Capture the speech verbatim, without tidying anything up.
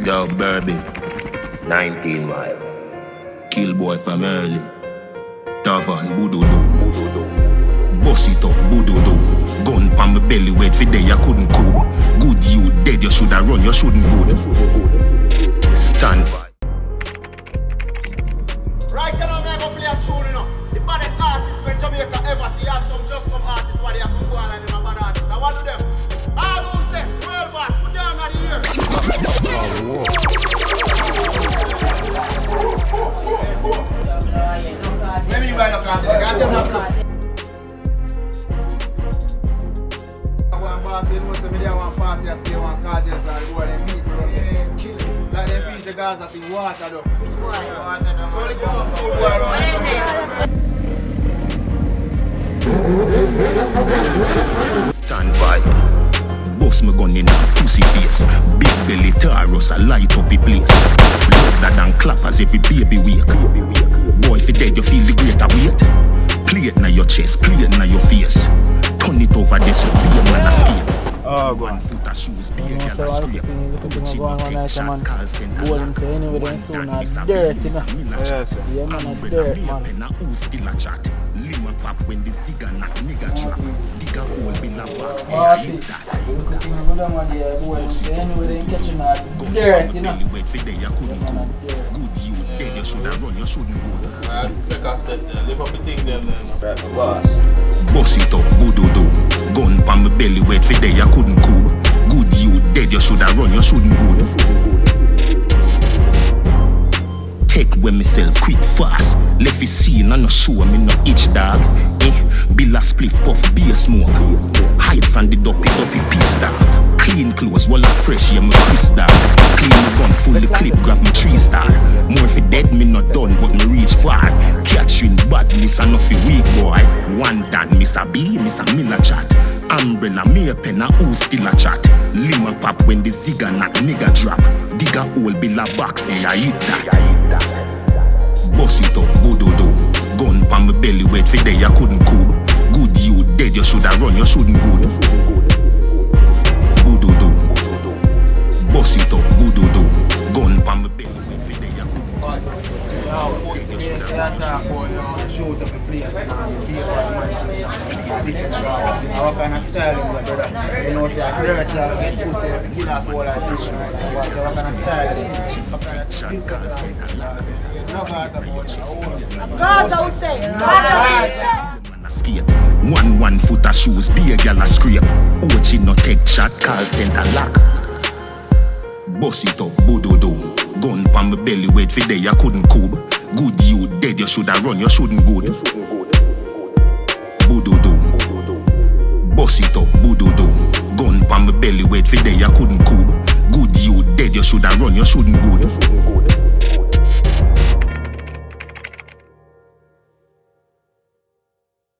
Yo, Burby. nineteen mile. Kill boy from early. Tavan, Bududu. Boss it up, Bududu. Gun pa my belly, wait for day, I couldn't cool. Good you dead, you shoulda run, you shouldn't good. Stand by. Right now, I'm gonna play a tune, you know. The baddest artist when Jamaica ever see have some just come artists where they have to go on and them a bad artists. I want them. All who say, world boss, put down on the ear. Let me buy the car. I got them now. One boss, you know, so me there one party up here, one car just and go and meet. Like them feed the guys at the water though. Water though. So they go food water. Stand by. Boss me gun in a pussy face. Big belly Taurus, I light up the place. Louder than clappers every baby wake. Boy, if you dead, you feel the greater weight. Play it na your chest, play it na your face. Turn it over this, so be a man escape. Oh, one foot of shoes, be a you know, girl so a I scrape. think you go on like a man. Bowling say anyway, then soon a dirt, you know. Yes, sir. Yeah, man, a dirt, man. Who still a chat? Lima pop when the cigar not nigga trap. Digga hole bill a box, Oh, yeah, see. hit that. Look at the good man there, bowling say anyway, then catching a dirt, you know. Wait for day, you couldn't Yeah, go. man, dirt. Good you dead, you shoulda run, you shouldn't go. Because they live up the thing them then. Right, my boss. Boss it up, Bududu. Gun pa my belly, wait for day, you couldn't cool. Good you dead, you shoulda run, you shouldn't go. Take when myself quick fast. Left it seen and no show me no itch dog. Eh, bill a spliff puff, be a smoke. Hide from the dopey dopey piece staff. Clean clothes, while I fresh, yeah, my Chris dog. Clean my gun, full the clip, grab me three star. More if it dead, me not done, but me reach far. Catching badness and nothing weak boy. One dan, Miss a B, Miss a Miller chat. Umbrella, me a pen, a who still a chat. Lima pop when the zigga not nigga drop. Digga hole, bill a box, yeah, I eat that. Boss it up, Bududu. Gun pa my belly, wait for day, you couldn't cool. Good you dead, you shoulda run, you shouldn't good. Bududu. Boss it up, Bududu. Gun pa my belly, wait for day, you couldn't cool. Now, post the day, they attack for you, shoot up the place and be a bad man. What kind of style is that, brother? You know, say, I dirty, I was pussy, kill off all that dish. What kind of style is that? God don't say. Skate. One one foot of shoes, be a gal a scrape. Ochi no take chat, call center lock. Boss it up, Bududu. Gun pa my belly, wait for day, you couldn't cool. Good you dead, you shoulda run, you shouldn't good. Bududu. Boss it up, Bududu. Gun pa my belly, wait for day, you couldn't cool. Good you dead, you shoulda run, you shouldn't good.